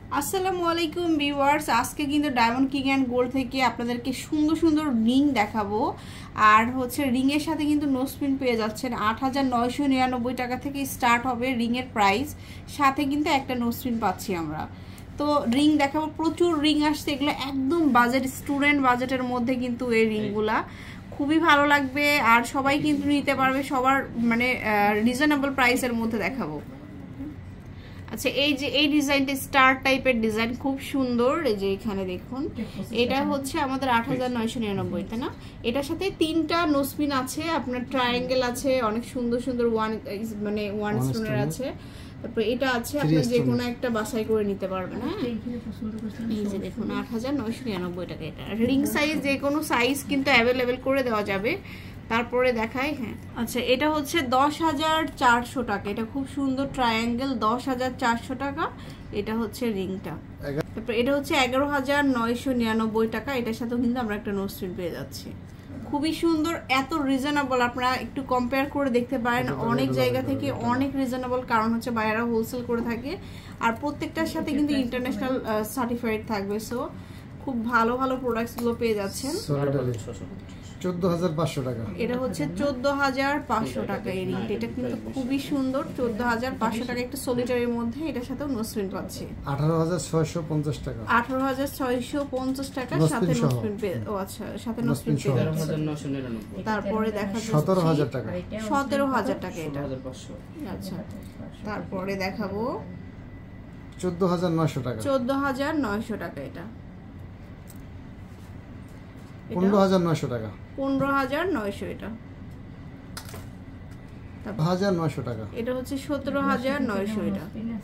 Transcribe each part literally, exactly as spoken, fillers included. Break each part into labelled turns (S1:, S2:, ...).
S1: আসসালামু আলাইকুম ভিউয়ার্স, আজকে কিন্তু ডায়মন্ড কিং অ্যান্ড গোল্ড থেকে আপনাদেরকে সুন্দর সুন্দর রিং দেখাবো। আর হচ্ছে রিংয়ের সাথে কিন্তু নোসপিন পেয়ে যাচ্ছেন। আট হাজার নয়শো নিরানব্বই টাকা থেকে স্টার্ট হবে রিংয়ের প্রাইস, সাথে কিন্তু একটা নোসপিন পাচ্ছি আমরা। তো রিং দেখাবো, প্রচুর রিং আসছে, এগুলো একদম বাজেট স্টুডেন্ট বাজেটের মধ্যে কিন্তু এই রিংগুলা খুবই ভালো লাগবে আর সবাই কিন্তু নিতে পারবে, সবার মানে রিজনেবল প্রাইসের মধ্যে দেখাবো। আচ্ছা, এই যে এই ডিজাইনটা স্টার টাইপের ডিজাইন, খুব সুন্দর। এই যে এখানে দেখুন, এটা হচ্ছে আমাদের আট হাজার নয়শো নিরানব্বই, তাই না? এটার সাথে তিনটা নোসপিন আছে, আপনার ট্রায়াঙ্গেল আছে, অনেক সুন্দর সুন্দর ওয়ান মানে ওয়ান স্টোনের আছে, তারপর এটা আছে, আপনি যে কোনো একটা বাছাই করে নিতে পারবেন। হ্যাঁ, এই যে দেখুন আট হাজার নয়শো নিরানব্বই টাকা। এটা রিং সাইজ যে কোনো সাইজ কিন্তু অ্যাভেলেবেল করে দেওয়া যাবে। তারপরে দেখাই, হ্যাঁ আচ্ছা, এটা হচ্ছে দশ হাজার চারশো টাকা। এটা খুব সুন্দর ট্রায়াঙ্গেল, দশ হাজার চারশো টাকা। এটা হচ্ছে রিংটা। তারপর এটা হচ্ছে এগারো হাজার নয়শো নিরানব্বই টাকা। এটার সাথেও কিন্তু আমরা একটা নোসপিন পেয়ে যাচ্ছি, খুবই সুন্দর, এত রিজনেবল। আপনারা একটু কম্পেয়ার করে দেখতে পারেন, অনেক জায়গা থেকে অনেক রিজনেবল, কারণ হচ্ছে বাইরেরা হোলসেল করে থাকে আর প্রত্যেকটার সাথে কিন্তু ইন্টারন্যাশনাল সার্টিফাইড থাকবে। সো খুব ভালো ভালো প্রোডাক্টসগুলো পেয়ে যাচ্ছেন।
S2: চোদ্দ হাজার পাঁচশো টাকা।
S1: এটা হচ্ছে চোদ্দ হাজার পাঁচশো টাকা এই রিংটা। এটা কিন্তু খুবই সুন্দর, চোদ্দ হাজার পাঁচশো টাকা একটা সলিটারির মধ্যে। এটার সাথেও নোসপিন পাচ্ছি
S2: আঠারো হাজার ছয়শো পঞ্চাশ টাকা।
S1: আঠারো হাজার ছয়শো পঞ্চাশ টাকা সাথে নোসপিন পেয়ে, ও আচ্ছা সাথে নোসপিন পেয়ে। তারপরে দেখা যাচ্ছে
S2: সতেরো হাজার টাকা।
S1: সতেরো হাজার টাকা এটা। আচ্ছা, তারপরে দেখাবো
S2: চোদ্দ হাজার নয়শো টাকা।
S1: চোদ্দ হাজার নয়শো টাকা। এটা
S2: পনেরো হাজার নয়শো টাকা।
S1: পনেরো হাজার নয়শো। এটা
S2: হাজার নয়শো টাকা।
S1: এটা হচ্ছে সতেরো হাজার নয়শো। এটা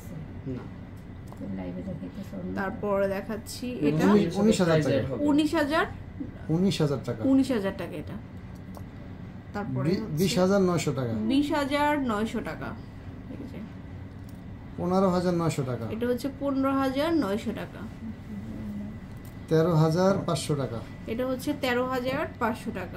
S1: তারপরে দেখাচ্ছি, এটা
S2: উনিশ হাজার টাকা।
S1: উনিশ হাজার
S2: উনিশ হাজার টাকা।
S1: উনিশ হাজার টাকা। এটা তারপরে
S2: বিশ হাজার নয়শো টাকা।
S1: বিশ হাজার নয়শো টাকা।
S2: পনেরো হাজার নয়শো টাকা।
S1: এটা হচ্ছে পনেরো হাজার নয়শো টাকা।
S2: তেরো হাজার পাঁচশো টাকা।
S1: এটা হচ্ছে তেরো হাজার পাঁচশো টাকা।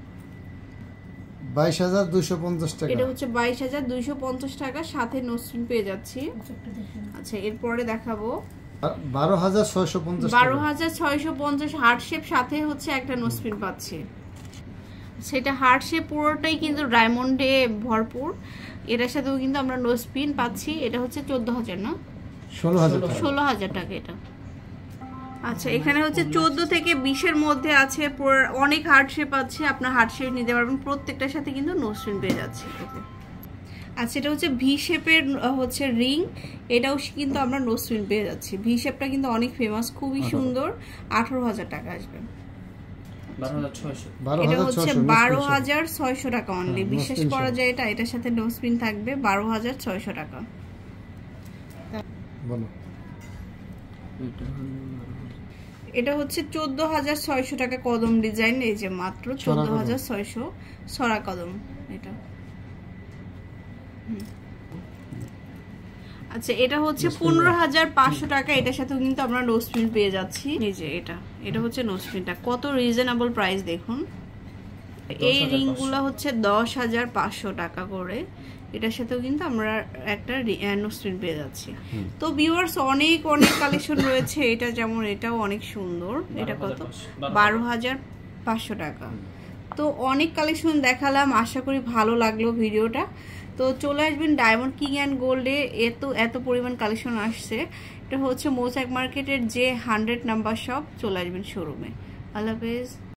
S2: বাইশ হাজার দুইশো পঞ্চাশ টাকা।
S1: এটা হচ্ছে বাইশ হাজার দুইশো পঞ্চাশ টাকা, সাথে নোসপিন পেয়ে যাচ্ছি। আচ্ছা, এরপরে দেখাবো
S2: বারো হাজার ছয়শো পঞ্চাশ।
S1: বারো হাজার ছয়শো পঞ্চাশ হার্ট শেপ, সাথে হচ্ছে একটা নোসপিন পাচ্ছি। সেটা হার্ট শেপ পুরোটাই কিন্তু ডায়মন্ডে ভরপুর। এটার সাথেও কিন্তু আমরা নোসপিন পাচ্ছি। এটা হচ্ছে চোদ্দ হাজার না
S2: ষোলো হাজার
S1: ষোলো হাজার টাকা এটা। আচ্ছা, এখানে হচ্ছে চোদ্দ থেকে বিশের মধ্যে আছে, অনেক হার্ট শেপ আছে, আপনার হার্ট শেপ নিতে পারবেন, প্রত্যেকটার সাথে কিন্তু নোসপিন পেয়ে যাচ্ছে। আচ্ছা, এটা হচ্ছে ভি শেপের হচ্ছে রিং, এটাও কিন্তু আমরা নোসপিন পেয়ে যাচ্ছি। ভি শেপটা কিন্তু অনেক ফেমাস, খুবই সুন্দর। আঠারো হাজার টাকা আসবে। এটা হচ্ছে বারো হাজার ছয়শো টাকা অনলি, বিশ্বাস করা যায়। এটা এটার সাথে নোসপিন থাকবে, বারো হাজার ছয়শো টাকা। এটা হচ্ছে চোদ্দ হাজার ছয়শো টাকা কদম ডিজাইন। এই যে মাত্র চোদ্দ হাজার ছয়শো সরা কদম এটা। আচ্ছা, এটা হচ্ছে পনেরো হাজার পাঁচশো টাকা। এটার সাথেও কিন্তু আমরা নোসপিন পেয়ে যাচ্ছি। এই যে এটা এটা হচ্ছে নোসপিনটা, কত রিজনেবল প্রাইস দেখুন। এই রিংগুলো হচ্ছে দশ হাজার পাঁচশো টাকা করে। এটার সাথেও কিন্তু আমরা একটা নোসপিন পেয়ে যাচ্ছি। তো ভিউয়ার্স, অনেক অনেক কালেকশন রয়েছে। এটা যেমন এটাও অনেক সুন্দর। এটা কত? বারো হাজার পাঁচশো টাকা। তো অনেক কালেকশন দেখালাম, আশা করি ভালো লাগলো ভিডিওটা। তো চলে আসবেন ডায়মন্ড কিং অ্যান্ড গোল্ডে, এত এত পরিমাণ কালেকশন আসছে। এটা হচ্ছে মৌচাক মার্কেটের যে হান্ড্রেড নাম্বার শপ, চলে আসবেন শোরুমে। আল্লাহ হাফেজ।